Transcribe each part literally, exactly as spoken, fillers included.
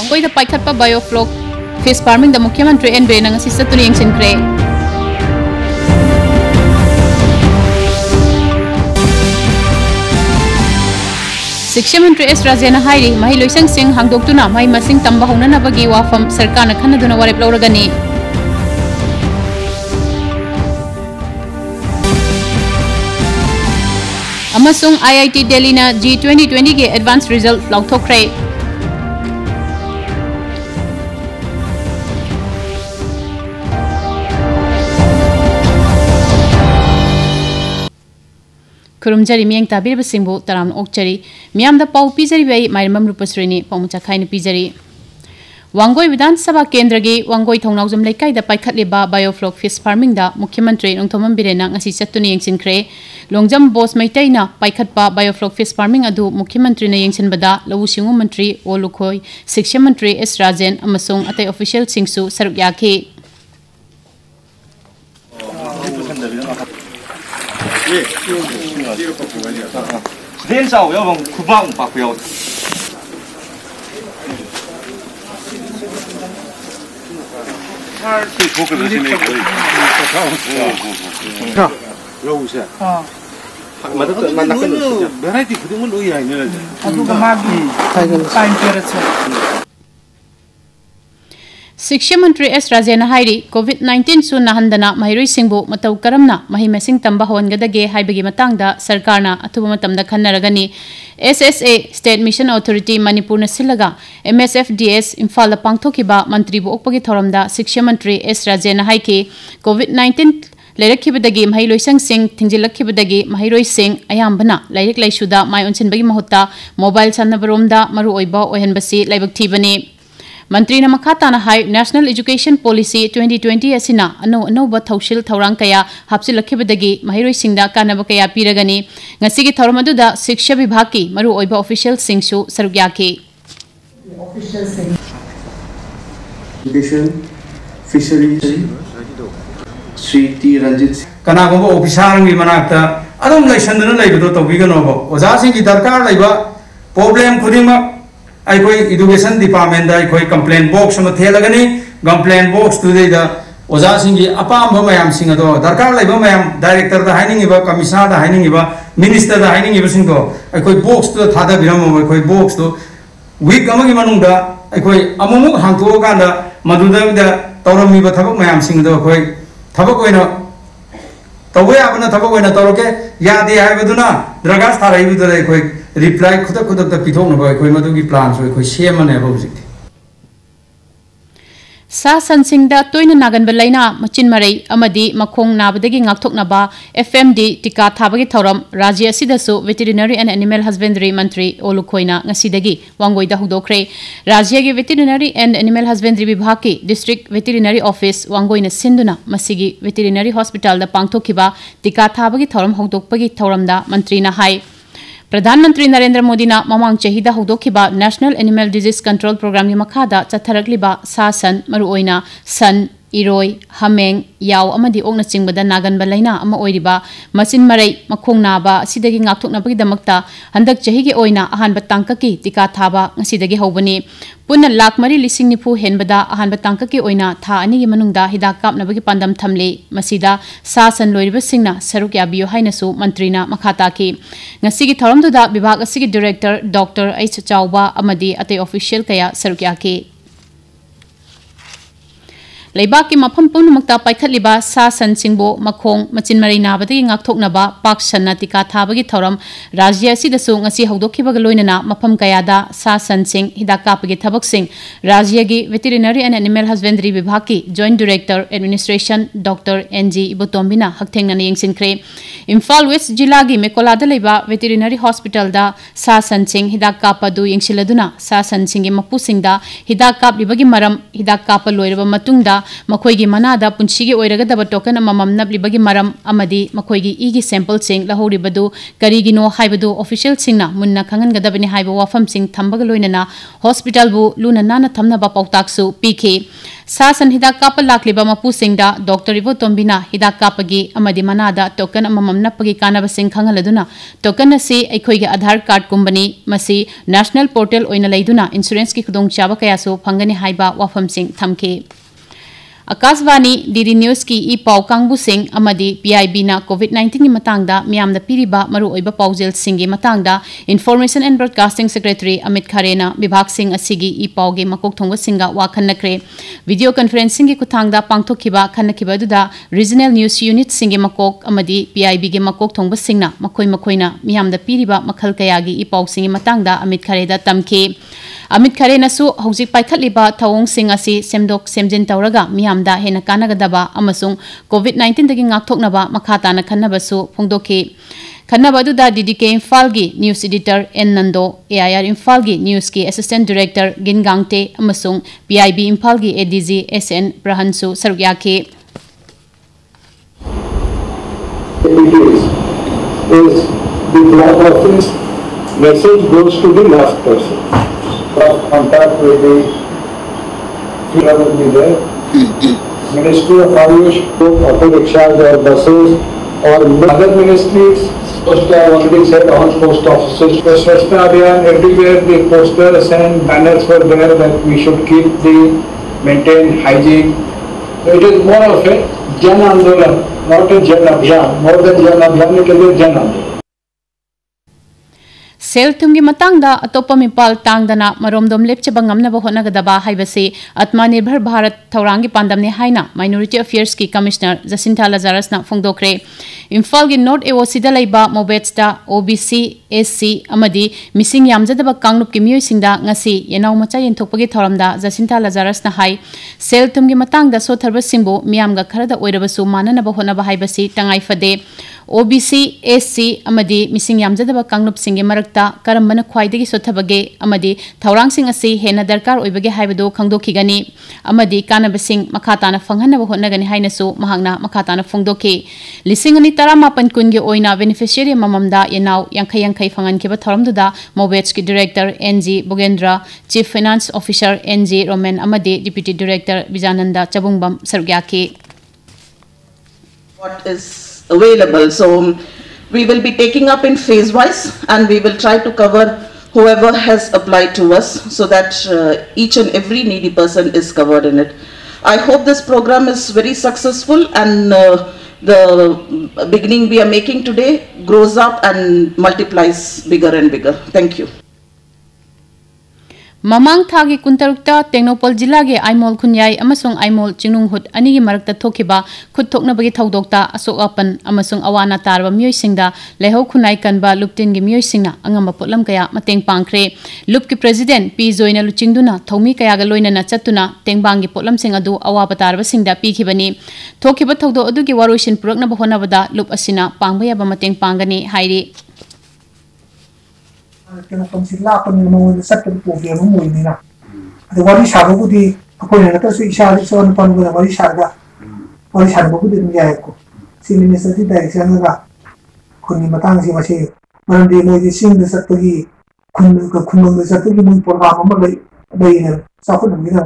Wangoi da paikat pa biofloc fish farming da Mukhyamantri N Biren ngasi satuni yengsinkre. शिक्षा मंत्री S राजेना हाइरी माही लोइसंग सिंह हांगदोक्तुना माही मसिंग तंबा होननाबगी वाफम सरकारना खन्नदुना वारेप लौरगनी अमसुंग आई आई T Delhi ना JEE twenty twenty के advance result लौथोखरे खुरुमजरी मियंग ताबीर बसिंगबो तराम ओक्चरी मियाम दा पाउ पिजरी बै माइरमम रुपसरिनी पामुचा खाइन पिजरी वांगोई विधानसभा केंद्र के वांगोई थौनाउजम लेकाई दा पाइखतलेबा बायोफ्लॉक फिश फार्मिंग दा मुख्यमंत्री नोंथोमम बिरेना ngasi चतुनी यंगसिनख्रे लोंगजम बोस मैतैना पाइखतपा बायोफ्लॉक फिश फार्मिंग अदु मुख्यमंत्री ना यंगसिनबदा लवु सिंगु मंत्री ओलुखोई शिक्षा मंत्री एस राजेन अमसुंग अतै ऑफिशियल सिंगसु सरुक याखे दिन साव याव खुबां पाखयाव हार से फोकस ने कोई का रोसे हां मदद मन नकल वैरायटी खुदुम लोई आइने अदुगा मागी टाइम पेरेट शिक्षा मंत्री एस राजेना हाइरी कोविड नाइनटीन सु नहंदना महिरोई सिंगबो मतौ करमना महि मेसिंग तंबा होनगदगे हाइबगी मतंगदा सरकारना अथुब मतमदा खन्नरगनी S S A state mission authority Manipur न सिलगा M S F D S Imphal पांगथोकिबा मंत्री बो ओकपगी थौरमदा शिक्षा मंत्री एस राजेना हाइके कोविड नाइनटीन लेरखिबदगी महिलोइसंग सिंग थिंजिलखिबदगी महिरोइसिंग अयामबना लाइरिक लाइसुदा माय उनसिनबगी महत्ता मोबाइल सन्नबरोमदा मरु ओइबा ओहनबसी लाइबक थीबनी मंत्री नमखाताना हाई national education policy twenty twenty असिना अनो अनोब थौशिल थौरांग कया हापसिलखिबदगी महिरोइसिंगदा कानब कया पीरगनी ngasiगी थौरम अदुदा शिक्षा विभाग की मरु ओइबा ऑफिशियल सिंगसु सरुक याखे ऑफिशियल सिंग education fishery Shri T Ranjit कनागोबो ऑफिसरंगी मनाक्ता अदम लाइसंदना लाइबदो तौबिगनोबो ओजासिंगी दरकार लाइबा प्रॉब्लम खुदिमा अखोई एजुकेशन डिपार्टमेंट दा अखोई कंप्लेन बॉक्स म थेलगनी कंप्लेन बॉक्स तुदे दा ओजा सिंगी अपाम मयाम सिंग दो दरकार लाइबा मयाम डायरेक्टर दा हाइनिंगिबा कमिश्नर दा हाइनिंगिबा मिनिस्टर दा हाइनिंगिबा सिंग दो अखोई बॉक्स तो थादा बिरम अखोई बॉक्स तो वीक अमगी मनुंगदा अखोई अमुमुक हांगतो कांदा मदुदा दा तौरमीबा थबक मयाम सिंग दो अखोई थबक ओइना तवे आपना थबक ओइना तौरके यादे हाइबदुना द्रगास थाराइबुदा अखोई रिप्लाई खुद खुद तक पिथोंनबा अखोई मदुगी प्लान सो अखोई सेमने होजिक सा संसिंगदा तोयना नागनब लाइना मचिन मरै अमदी मखोंग नाबदगी ngakthoknaba F M D tika thabagi thoram राज्य असिदसु वेटरिनरी एंड एनिमल हस्बेंडरी मंत्री ओलुखोइना ngasiदगी वांगोइदा हुदोखरे राज्य के वेटरिनरी एंड एनिमल हस्बेंडरी विभाग की डिस्ट्रिक्ट वेटरिनरी ऑफिस वांगोइना सिंदुना मसिगी वेटरिनरी हॉस्पिटल दा पांगथोखिबा tika thabagi thoram हौदोकपगी थौरमदा मंत्रीना हाई प्रधानमंत्री नरेंद्र मोदी ना ममांग चहिदा हौदोखिबा national animal disease control programme की मखादा चथरकलिबा सासन मरुओइना सन इरोय हमेंग याव अमदी ओकना चिंगबदा नागनबा लाइना अमा ओइरिबा मचिन मरै मखोंग नाबा सिदगी ngakthoknabagi damakta handak chahi ge oina ahanba tangkaki tika thaba ngasidagi hobani पुन लाख मरी लिसिंग निफु हेनबदा अहानबा तांककी ओइना था अनि गे मनुंगदा हिदाक कापनबगी पांदम थमले मसिदा सासन लोइबसिंगना सरुक याबियो हाइनसु मंत्रीना मखाताकी ngasiगी थौरमदुदा विभाग असिगी डायरेक्टर डॉक्टर एच चाउबा अमदी अते ऑफिशियल कया सरुक याके लेबाक की मफम पुनमक्ता पाइखतलिबा सा सनसिंगबो मखोंग मचिन मरै नाबदगी ngakthoknaba पाक सन्ना टिका थाबगी थौरम राज्य असिदसु ngasi हौदोखिबग लोइनना मफम कयादा सा सनसिंग हिदाक कापगी थबकसिंग राज्य की वेटरिनरी एंड एनिमल हस्बेंडरी विभाग की joint director administration doctor N G इबोतोम्बिना हकथेंगना यंगसिनख्रे इम्फाल वेस्ट जिला की मेकोलादा लेबा वेटरिनरी हॉस्पिटल दा सा सनसिंग हिदाक कापदु यंगसिलदुना सा सनसिंग मपुसिंगदा हिदाक कापलिबगी मरम हिदाक काप लोइरबा मतुंगदा मखोइगी मनादा पुंसीगी ओइरगदब टोकन अममम नबलिबगी मरम अमदी मखोइगी इगी सैंपल सिंग लहोरिबदु करिगिनो हाइबदु ऑफिशियल सिंगना मुन्ना खंगनगदबनि हाइबो वाफम सिंग थंबग लोइनना हॉस्पिटल बु लुना नाना थमनबा पौताकसु पीखे सासन हिदाक काप लाक्लिबा मपु सिंगदा डॉक्टर इबो तोंबिना हिदाक कापगी अमदी मनादा टोकन अममम नपगी कानब सिंग खंगलदुना टोकन असी अखोइगी आधार कार्ड कुंबनी मसी नेशनल पोर्टल ओइना लैदुना इंश्योरेंस की खुदोंग चाबा कयासु फंगनी हाइबा वाफम सिंग थमके आकाशवाणी डीडी न्यूज की ई पाउ कांगबु सिंह अमदी पीआईबी ना कोविड नाइनटीन की मतंगदा मियामदा पीरिबा मरु ओइबा पाउजेल सिंह की मतंगदा information and broadcasting secretary Amit खरेना विभाग सिंह असिगी ई पाउ गे मकोक थोंग सिंगा वाखन्नक्रे वीडियो कॉन्फ्रेंसिंग की कुथांगदा पांगथोखिबा खन्नखिबा दुदा रीजनल न्यूज यूनिट सिंह के मकोक अमदी पीआईबी के मकोक थोंग सिंगना मखोइ मखोइना मियामदा पीरिबा मखल कयागी ई पाउ सिंह मतंगदा अमित खरेदा तमखे अमित खरेनासु हौजिक पाइखलिबा थवोंग सिंह असि सेमदोक सेमजिन तौरगा मियामदा हेना कानगदबा अमसुंग कोविड नाइनटीन दगी ngaktoknaba makhatana khannabasu phongdoki खन्नबा दुदा डीडी के इम्फाल की news editor N Nando AIR Imphal की न्यूज की असिस्टेंट डायरेक्टर गिनगांगते अमसुंग पीआईबी इम्फाल की एडीजी एस एन प्रहंसु सरुयाखे the block office message goes to the last person. Of contact with the field will be there. Ministry of Ayush, auto rickshaws or buses or other ministries. Post I already said all post offices. The Swachhta Abhiyan, everywhere the posters and banners were there that we should keep the maintain hygiene. It is more of a Jan Andolan, not a Jan Abhiyan. More than Jan Abhiyan, it is a Jan Andolan. सेल तुम की मतंगदा अतोप मिपाल तांगदना मरोमदोम लेपचबा ngamnaba honagdaba haibase आत्मनिर्भर भारत थौरांगी पांदमने हाइना minority affairs की commissioner Jacintha लजारसना फोंदोक्रे इम्फाल की नॉर्थ एवोसीदा लैबा मोबेट्सटा ओबीसी एससी अमदी मिसिंग यामजदबा कांगलुप की मियोइसिंगदा ngasi येनाउ मचा येंथोकपगी थौरमदा जसिंथा लजारसना हाई सेल तुम की मतंगदा सोथरबा सिंबो मियामगा खरदा ओइरबसु माननबा होनबा हाइबसी तंगाई फदे ओबीसी एससी अमदी मिसिंग यामजदबा कांगलुप सिंगे मरक्ता करमबना ख्वाइदगी सोथबगे अमदी थौरांगसिंग असि हेना दरकार ओइबगे हाइबदो खंगदोखिगनी अमदी कानबसिंग मखाताना फंगहनबा होनगनी हाइनसु महांगना मखाताना फोंगदोखि लिसिंग अनि तरामापन कुनगे ओइना बेनिफिशियरी मममदा येनाउ यांखै यांखै फंगनखेबा थौरमदुदा मोबेट्स की director N G Bogendra chief finance officer N G Roman अमदी डिप्यूटी डायरेक्टर विजानंदा चबुंगबम सरग्याखि what is available. So we will be taking up in phase wise and we will try to cover whoever has applied to us so that uh, each and every needy person is covered in it. I hope this program is very successful and uh, the beginning we are making today grows up and multiplies bigger and bigger. Thank you. ममांग थागी कुंतरुक्ता टेक्नोपॉल जिला के आइमोल खुन्याई अमसुंग आइमोल चिंगनुंग हुट अनिगी मरक्ता थोखिबा खुद थोकनबगी थौदोक्ता अशोकअपन अमसुंग अवाना तारबा मियोइसिंगदा लेहौ खुनाई कनबा लुप्तिन गी मियोइसिंगना अंगम पोलम कया मतेंग पांखरे लुप की प्रेसिडेंट पी जोइना लुचिंगदुना थौमी कयागा लोइनना चतुना टेंगबांगी पोलम सिंग अदु अवाबा तारबा सिंगदा पीखिबनी थोखिबा थौदो अदुगी वारोइसिन पुरकनबा होनबदा लुप असिना पांगबा याबा मतेंग पांगनी हाइरी kena konsila apa ni mau sat tu program mu ini na ada wari sabu ku di apa ni na tu isha di soal pan ku wari sarga wari sarga ku di ni ayat ku si minister di direction ga kun ni matang si masih malam di mau di sing di sat tu ki kun ku kun di sat tu ki mu program mu lai lai ni sa ku ni na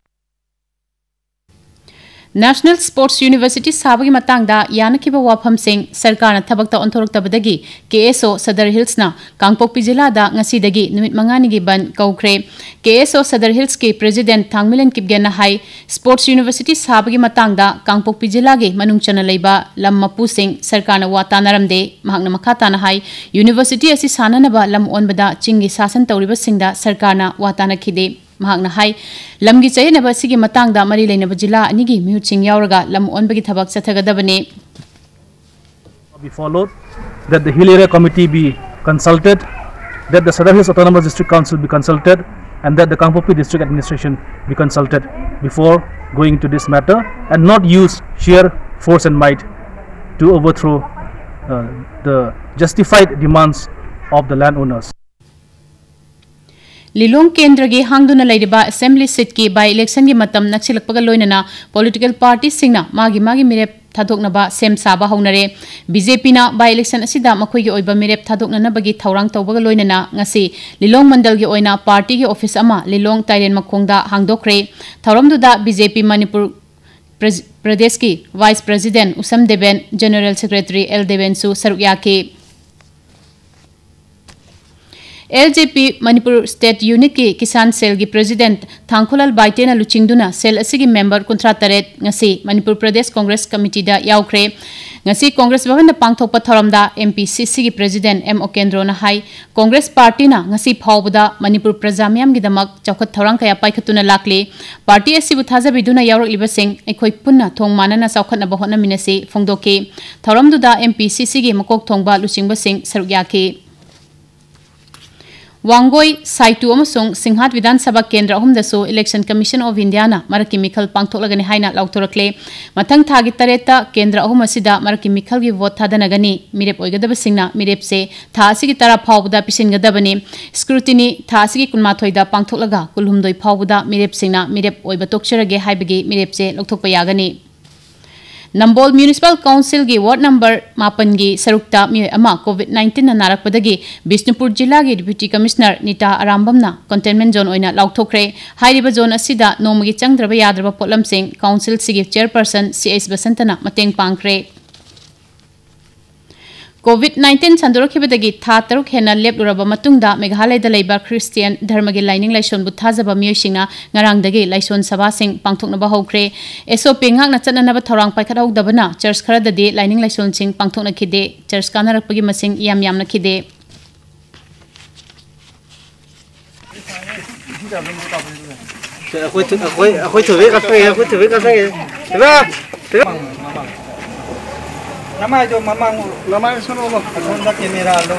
national sports university साबगी मतंगदा यानकिबा वाफम सिंह सरकार थबकता ओंथोरक्तबदगी केएसओ सदर हिल्सना कांगपोकपी जिलादा ngasiदगी नुमित मंगानिगी बन कौख्रे केएसओ Sadar hills के president थांगमिलन किबगेना हाई स्पोर्ट्स यूनिवर्सिटी साबगी मतंगदा कांगपोकपी जिलागे मनुंगचना लेबा लम मपु सिंह सरकारना वातानारमदे महंगना मखाताना हाई यूनिवर्सिटी असि साननबा लम ओनबदा चिंगी शासन तौरिबा सिंगदा सरकारना वाताना खिदे महांगना हाई लमगी चयनबा सिगी मतंगदा मरी लेनबा जिला अनिगी म्यूचिंग यावरगा लम ओनबगी थबक चथगदबने be followed, that the hill area committee be consulted, that the Sadar Hills Autonomous District Council be consulted, and that the Kangpokpi District Administration be consulted before going to this matter, and not use sheer force and might to overthrow uh, the justified demands of the landowners. Lilong केंद्र की हांगदुना लेरिबा assembly seat की by election की मतम नक्सिलकपगा लोइनना political party सिंगना मागी मागी मिरेप थादोकनबा सेम साबा हौनरे बीजेपी ना बाय इलेक्शन असिदा मखोई की ओइबा मिरेप थादोकननबगी थौरांग तौबगा लोइनना ngasi लिलोंग मंडल की ओइना पार्टी की ऑफिस अमा लिलोंग ताइरेन मखोंगदा हांगदोखरे थौरमदुदा बीजेपी मणिपुर प्रदेश की vice president Usham Deven general secretary L देवेनसु सरुयाके एलजेपी मणिपुर स्टेट यूनिट की किसान सेल की प्रेसिडेंट थांगखोलाल बाइतेना लुचिंगदुना सेल असिगी मेंबर कुंथ्रा तरेत ngasi Manipur Pradesh Congress committee दा यावख्रे ngasi कांग्रेस भवन पांगथोकपा थौरमदा एमपीसीसी की प्रेसिडेंट एम ओकेंद्रोना हाई कांग्रेस पार्टी ना ngasi फावबदा मणिपुर प्रजा म्याम गिदमक चौखत थौरंग कया पाइखतुना लाकले पार्टी असिबु थाजाबिदुना यावरलिबसिंग एखोई पुन्ना थोंग मानना सावखतनबा होनमिनसे फोंदोके थौरमदुदा एमपीसीसी की मकोक थोंगबा लुचिंगबसिंग सरुयाके वांगोई साइटू अमसोंग सिंहाट विधानसभा केंद्र अहुमदसो इलेक्शन कमीशन ऑफ इंडिया ना मरकी मिखल पांगथोकलगनी हाइना लाउथोरकले मथंग थागी तरेता केंद्र अहुम असिदा मरकी मिखल की वोट थादनगनी मिरेप ओइगदबसिंगना मिरेप से थासिगी तरा फावबदा पिसिनगदबनी स्क्रूटिनी थासिगी कुनमाथोइदा पांगथोकलगा कुलहुमदोइ फावबदा मिरेप सिंगना मिरेप ओइबा तोकचरगे हाइबगी मिरेप से लौथोकपा यागनी नंबोल म्यूनिसिपल काउंसिल की वार्ड नंबर मापन की सरुक्ता मियोय अमा कोविड नाइन्टीन ना नारकपदगी बिष्णुपुर जिला की डिप्यूटी कमिश्नर नीता आरामबमना कंटेनमेंट जोन ओइना लाउथोखरे हाइरिबा जोन असिदा नोमगी चंगद्रबा याद्रबा पोलमसिंग काउंसिल सिगी चेयरपर्सन सी एस बसंतना मतेंग पांगख्रे कोविड नाइन्टीन संदोरखिबदगी था तरुक हेना लेपलुरबा मतुंगदा मेघालयदा लेबा क्रिस्टियन धर्म की लाइनिंग लाइसोन बुथाजबा मियोइसिंगना ngarangdagi लाइसोन सभासिंग पांगथोकनबा हौख्रे एसओपी ngakna चतननबा थौरांग पाइखतहौदबना चर्च खरददी लाइनिंग लाइसोनसिंग पांगथोकनखिदे चर्च कानारकपगी मसिंग याम यामनखिदे अखोय अखोय अखोय थवे कथै अखोय थवे कथै तेबा nama jo mamang lama suno lo honda kamera lo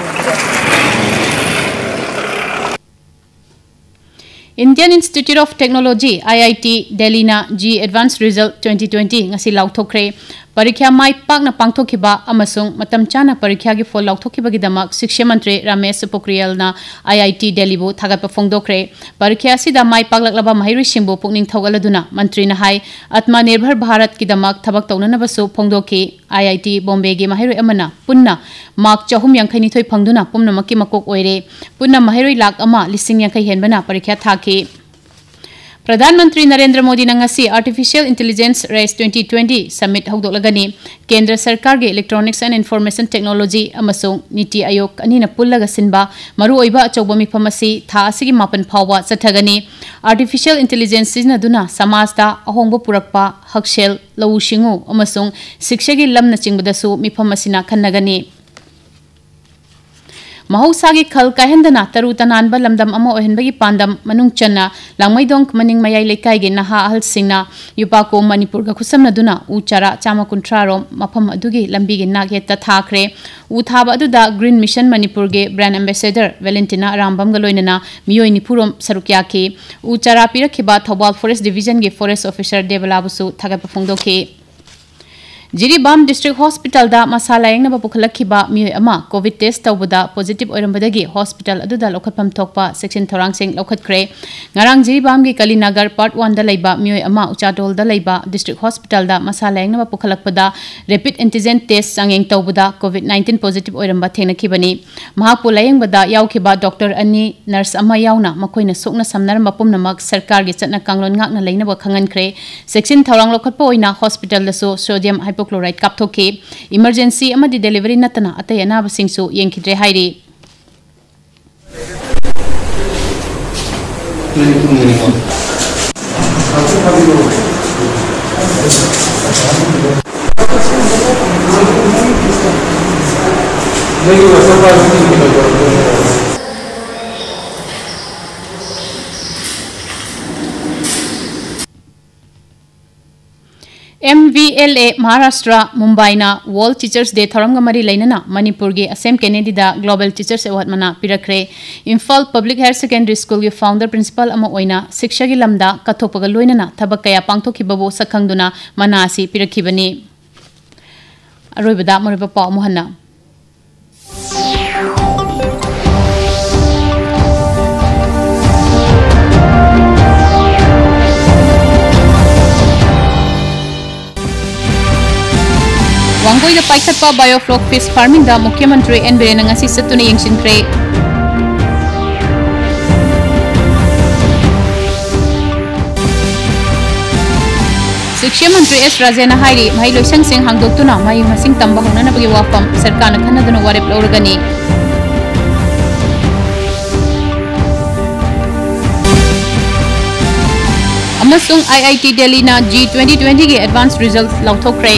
Indian Institute of Technology I I T Delhi na G Advanced Result twenty twenty ngasi lauthokre parikya mai pakna pangthokhiba amasung matam chana parikya gi fol lauthokhiba gi damak shiksha mantri Ramesh Pokhriyal na I I T Delhi bu thagat phongdokre parikya sida mai paklaklaba mahiri singbu pukning thogaladuna mantri na hai atma nirbhar bharat ki damak thabak taunana basu phongdoki I I T Bombay gi mahiri amana punna mark chahum yankhai nithoi phangduna pumna makki makok oire punna mahiri lak ama lising yankhai henbana parikya thaki प्रधानमंत्री नरेंद्र मोदी नंगसी artificial intelligence RAISE twenty twenty summit हौदोलगनी केंद्र सरकार के electronics and information technology अमसों नीति आयोग अनिना पुल्लगा सिनबा मरु ओइबा अचौबा मिफम असि था असिगी मापन फावबा चथगनी आर्टिफिशियल इंटेलिजेंस सिजनदुना समाजदा अहोंबो पुरकपा हक्सेल लौ सिंगु अमसों शिक्षा की लमना चिंगबदसु मिफम असिना खन्नगनी महौसागी खल काहेंदना तरु तनानबा लमदम अमा ओहनबगी पांदम मनुंग चन्ना लांगमैदोंग मनिंग मयाई लेकाइगे नहा अहल सिंगना युपाको मणिपुर गा खुसमनदुना उ चारा चामा कुंथ्रा रोम मफम अदुगी लंबीगे नागेता थाखरे उ थाबा अदुदा ग्रीन मिशन मणिपुर गे ब्रांड एम्बेसडर वेलेंटिना रामबम गा लोइनना मियोय निपुरोम सरुक्याके उ चारा पिरखिबा थौबाल फॉरेस्ट डिवीजन गे फॉरेस्ट ऑफिसर देवलाबुसु थागप फोंदोके जिरीबाम डिस्ट्रिक्ट हॉस्पिटल दा मसा लायंगनबा पुखलखिबा मियोय अमा कोविड टेस्ट तौबदा पॉजिटिव ओरमबदगी हॉस्पिटल अदुदा लौखतफम थोकपा सेक्शन थौरांगसिंग लौखतख्रे ngarang जिरीबाम गी कलीनगर पार्ट one दा लैबा मियोय अमा उचाडोल दा लैबा डिस्ट्रिक्ट हॉस्पिटल दा मसा लायंगनबा पुखलखपदा रैपिड एंटीजन टेस्ट सांगेंग तौबदा कोविड nineteen पॉजिटिव ओरमबा थेंगनखिबनी महापु लायंगबदा यावखिबा डॉक्टर अनि नर्स अमा यावना मखोइना सोकना समनरम पुमनमक सरकार गी चटना कांगलोन ngakna लैनबा खंगनख्रे सेक्शन थौरांग लौखतपा ओइना हॉस्पिटल दसो सोडियम हाइपोक्लोराइड कापथोके इमरजेंसी अमदी डिलीवरी नतना अतय अनाबसिंगसु येंखिद्रे हाइरी M V L A Maharashtra Mumbai na World Teachers Day थौरंग मरी लेना मणिपुर के असम केनेडी दा ग्लोबल टीचर्स अवार्ड मना पिरखरे Imphal public higher secondary school के फाउंडर प्रिंसिपल अमा ओइना शिक्षा की लमदा कथोपग लोइनना थबक कया पांगथोखिबबो सखंगदुना मनासी पिरखिबनी अरोइबदा मरबा पाउ Mohanna Loi da paikhatpa biofloc fish farming da Mukhyamantri N Biren ngasi satuna yengsinkhre. Shiksha Mantri S Rajena hairi mahai loisang sing hangdoktuna mahai masing tamba honanabagi wafam sarkarna khanaduna warep lorgani. Amasung I I T Delhi na G twenty twenty ke advanced results lauthokre.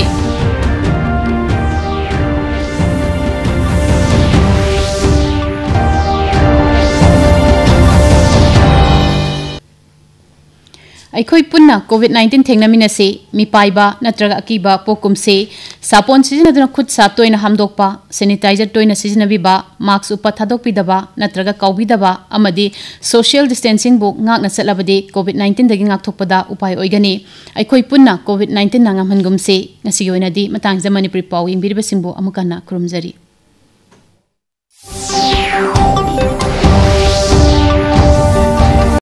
Aikoi punna COVID nineteen thengnamina se mi paiba natraga akiba pokum se sapon sijinaduna khut sa toina hamdokpa sanitizer toina sijinabiba mask upa thadokpidaba natraga kaubidaba amadi social distancing bu ngakna chatlabadi COVID nineteen dagi ngakthokpada upai oigani aikoi punna COVID nineteen nangamhangum se ngasi oinadi matang jamani pri paw imbirba singbu amukana kurumjari.